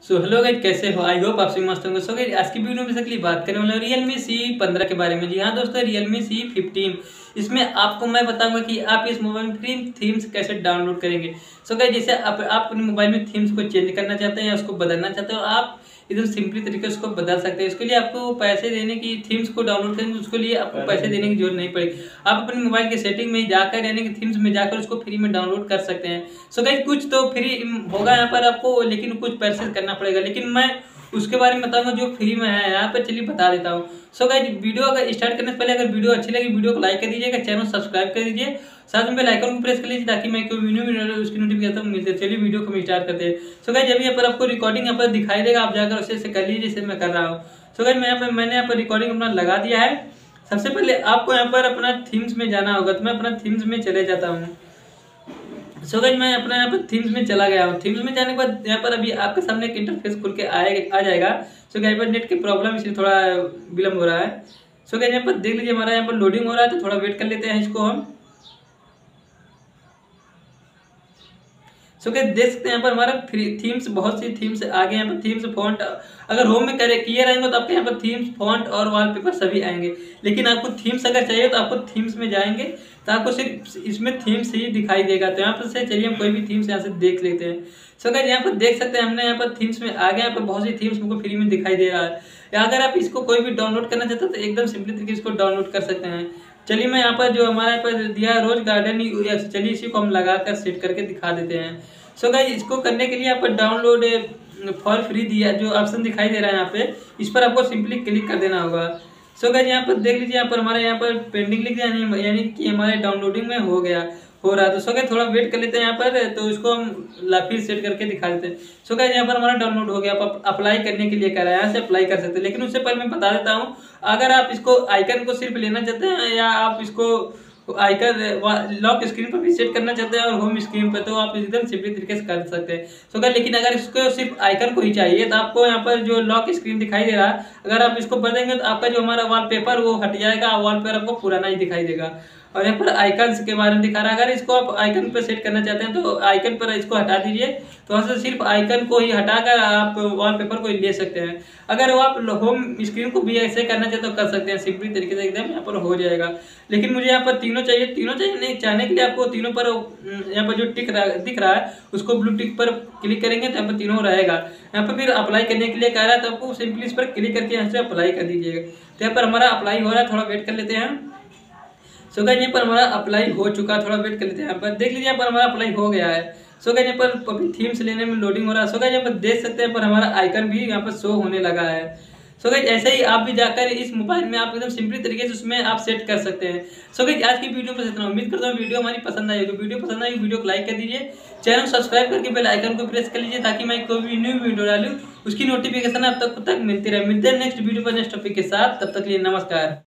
So hello guys, कैसे हो? I hope आप सभी मस्त होंगे। सो गाइस, आज की वीडियो में बेसिकली बात करने वाला हूं Realme C15 के बारे में। जी हाँ दोस्तों, Realme C15 इसमें आपको मैं बताऊंगा कि आप इस मोबाइल में फ्री थीम्स कैसे डाउनलोड करेंगे। सो गाइस, जैसे आप अपने मोबाइल में थीम्स को चेंज करना चाहते हैं या उसको बदलना चाहते हो, आप एकदम सिंपली तरीके से उसको बदल सकते हैं। इसके लिए आपको पैसे देने की, थीम्स को डाउनलोड करेंगे उसके लिए आपको पैसे देने की जरूरत नहीं पड़ेगी। आप अपने मोबाइल के सेटिंग में जाकर यानी कि थीम्स में जाकर उसको फ्री में डाउनलोड कर सकते हैं। सो गाइस, कुछ तो फ्री होगा यहाँ पर आपको, लेकिन कुछ परचेज करना पड़ेगा। लेकिन मैं उसके बारे में बताऊंगा जो फ्री में है यहाँ पर। चलिए बता देता हूँ। सो गाइस, वीडियो अगर स्टार्ट करने से पहले अगर वीडियो अच्छी लगी, वीडियो को लाइक कर दीजिएगा, चैनल सब्सक्राइब कर दीजिए, साथ में बेल आइकन को प्रेस कर लीजिए ताकि मैं कोई वीडियो उसकी नोटिफिकेशन मिलती है। चलिए वीडियो को हम स्टार्ट करते हैं। सो गाइस, जब यहाँ पर आपको रिकॉर्डिंग यहाँ पर दिखाई देगा, आप जाकर उसे कर लीजिए जैसे मैं कर रहा हूँ। सो गाइस, मैंने यहाँ पर रिकॉर्डिंग अपना लगा दिया है। सबसे पहले आपको यहाँ पर अपना थीम्स में जाना होगा, तो मैं अपना थीम्स में चले जाता हूँ। सो गाइस, मैं अपना यहाँ पर थीम्स में चला गया हूँ। थीम्स में जाने के बाद यहाँ पर अभी आपके सामने एक इंटरफेस खुल के आ जाएगा। सो गाइस, पर नेट की प्रॉब्लम इसलिए थोड़ा विलम्ब हो रहा है। सो गाइस, यहाँ पर देख लीजिए हमारा यहाँ पर लोडिंग हो रहा है, तो थोड़ा वेट कर लेते हैं इसको हम। सो गाइस, देख सकते हैं यहाँ पर हमारा फ्री थीम्स, बहुत सी थीम्स आ गए। यहाँ पर थीम्स फॉन्ट अगर होम में किए रहेंगे तो आपके यहाँ पर थीम्स फॉन्ट और वॉलपेपर सभी आएंगे। लेकिन आपको थीम्स अगर चाहिए तो आपको थीम्स में जाएंगे तो आपको सिर्फ इसमें थीम्स ही दिखाई देगा। तो यहाँ पर से चलिए हम कोई भी थीम्स यहाँ से देख लेते हैं। सो गाइस, यहाँ पर देख सकते हैं हमने यहाँ पर थीम्स में आ गए। यहाँ पर बहुत सी थीम्स हमको फ्री में दिखाई दे रहा है। या अगर आप इसको कोई भी डाउनलोड करना चाहते हैं तो एकदम सिंपली तरीके से इसको डाउनलोड कर सकते हैं। चलिए मैं यहाँ पर जो हमारे यहाँ पर दिया है रोज गार्डन, चलिए इसी को हम लगा कर सेट करके दिखा देते हैं। सो गाइस, इसको करने के लिए यहाँ पर डाउनलोड फॉर फ्री दिया जो ऑप्शन दिखाई दे रहा है यहाँ पे, इस पर आपको सिंपली क्लिक कर देना होगा। सो गाइस, यहाँ पर देख लीजिए, यहाँ पर हमारे यहाँ पर पेंडिंग लिख दिया, यानी कि हमारे डाउनलोडिंग में हो रहा है। तो सो गाइस, थोड़ा वेट कर लेते हैं यहाँ पर, तो इसको हम फिर सेट करके दिखा देते हैं। सो गाइस, यहाँ पर हमारा डाउनलोड हो गया। आप अप्लाई करने के लिए कह रहा है, यहाँ से अप्लाई कर सकते हैं। लेकिन उससे पहले मैं बता देता हूँ, अगर आप इसको आइकन को सिर्फ लेना चाहते हैं या आप इसको आइकन लॉक स्क्रीन पर भी सेट करना चाहते हैं और होम स्क्रीन पर, तो आप एकदम सिंपली तरीके से कर सकते हैं। सो गाइस, लेकिन अगर इसको सिर्फ आइकन को ही चाहिए तो आपको यहाँ पर जो लॉक स्क्रीन दिखाई दे रहा है, अगर आप इसको कर देंगे तो आपका जो हमारा वॉलपेपर वो हट जाएगा, वॉलपेपर आपको पुराना ही दिखाई देगा। और यहाँ पर आइकन्स के बारे में दिखा रहा है। अगर इसको आप आइकन पर सेट करना चाहते हैं तो आइकन पर इसको हटा दीजिए, तो वहाँ से सिर्फ आइकन को ही हटाकर आप वॉलपेपर को ही ले सकते हैं। अगर वो आप होम स्क्रीन को भी ऐसे करना चाहते तो कर सकते हैं, सिंपली तरीके से एकदम यहाँ पर हो जाएगा। लेकिन मुझे यहाँ पर तीनों चाहिए। तीनों चाहिए नहीं चाहने के लिए आपको तीनों पर यहाँ पर जो दिख रहा है उसको ब्लू टिक पर क्लिक करेंगे तो यहाँ पर तीनों रहेगा। यहाँ पर फिर अप्लाई करने के लिए कह रहा है, तो आपको सिंपली इस पर क्लिक करके यहाँ से अप्लाई कर दीजिएगा। तो यहाँ पर हमारा अप्लाई हो रहा है, थोड़ा वेट कर लेते हैं। सो गाइस, यहाँ पर हमारा अप्लाई हो चुका है, थोड़ा वेट कर लेते हैं। यहाँ पर देख लीजिए, यहाँ पर हमारा अप्लाई हो गया है। सो गाइस, यहाँ पर अभी थीम्स लेने में लोडिंग हो रहा है। सो गाइस, यहाँ पर देख सकते हैं यहाँ पर हमारा आइकन भी यहाँ पर शो होने लगा है। सो गाइस, ऐसे ही आप भी जाकर इस मोबाइल में आप एकदम सिंपली तरीके से उसमें आप सेट कर सकते हैं। सो गाइस, आज की वीडियो में इतना। उम्मीद करता हूँ वीडियो हमारी पसंद आई होगी। वीडियो पसंद आई वीडियो को लाइक कर दीजिए, चैनल सब्सक्राइब करके बेल आइकन को प्रेस कर लीजिए ताकि मैं कोई भी न्यू वीडियो डालूँ उसकी नोटिफिकेशन आप तक मिलती रहे। मिलते हैं नेक्स्ट वीडियो पर नेक्स्ट टॉपिक के साथ। तब तक के लिए नमस्कार।